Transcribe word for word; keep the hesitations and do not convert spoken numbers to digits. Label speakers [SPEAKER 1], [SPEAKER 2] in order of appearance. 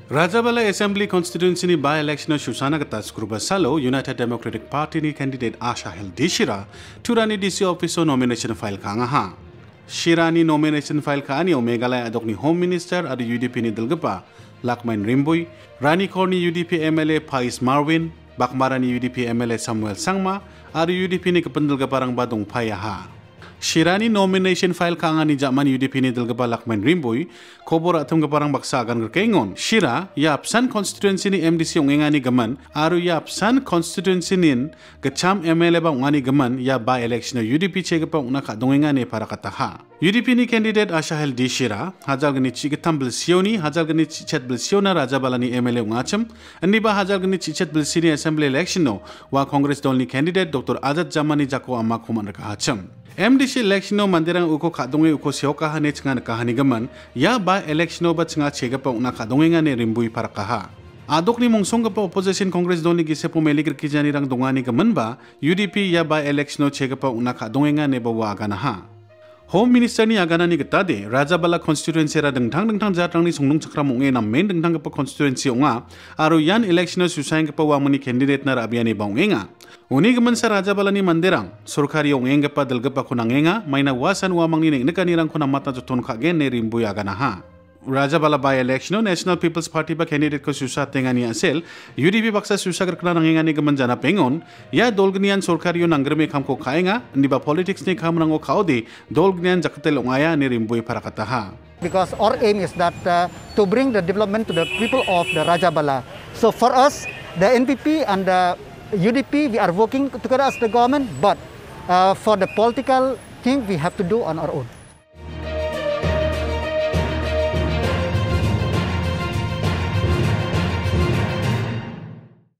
[SPEAKER 1] Rajabala Assembly constituency ni by-election Susana Gatas Salo United Democratic Party ni candidate Asha Heldishira turani D C office nomination file kanga ha. Shirani nomination file kaani Omegala adok ni Home Minister adu U D P ni Dilgapa Lakmain Rimboy Rani Korni U D P M L A Pais Marwin Bakmarani U D P M L A Samuel Sangma adu U D P ni kapandilga parang badong paya ha. Shirani nomination file kanga ni Jaman U D P ni Dilgapa Lakmain Rimboy kobor atum parang baksagan gerkengon Shira yapsan constituency ni M D C ongengani gaman aru yapsan constituency nin gacham M L A ba ongani gaman ya by election U D P chegapa ongna kadongengani para kataha U D P ni candidate Asha Heldishira hajal gani chigitam bilsioni hajal gani chichet bilsiona Rajabala ni M L A ongacham aniba hajal gani chichet bilsini assembly election no wa Congress dol ni candidate Doctor Azad Jamani jako amma kuman raka hacham M D C election no mandirang uko kadonge uko sioka hane chingan kahani gaman ya by election ba chinga chegapa ongna kadongenga ne rimbui para kaha adok ni mongsong pa opposition Congress dol ni gise pumeli kirkijani rang dongani gaman ba U D P ya by election no chegapa ongna kadongenga ne ba wagana ha Home Minister ni agana ni getade Rajabala constituency ra dengtang dengtang jatrang ni songnong chakram onge na main dengtang pa constituency onga aru yan election susayang pa wamani candidate na rabiani ba ongenga uni gaman sa Rajabala ni mandirang surkari ongenga pa dalga pa kunangenga may nawasan wamang ni nagkanirang kunang mata tuton kagen ni rimbuy agana ha Rajabala by election National People's Party ba candidate ko susa tengani asel U D P baksa susa kerkna nangenga ni gaman jana pengon ya dolgnian surkari yo nangreme kam ko kaenga ndi ba politics ni kam nango kaudi dolgnian jakatel ongaya ni rimbuy para kataha
[SPEAKER 2] because our aim is that uh, to bring the development to the people of the Rajabala. So for us the N P P and the U D P we are working together as the government, but uh, for the political thing we have to do on our own.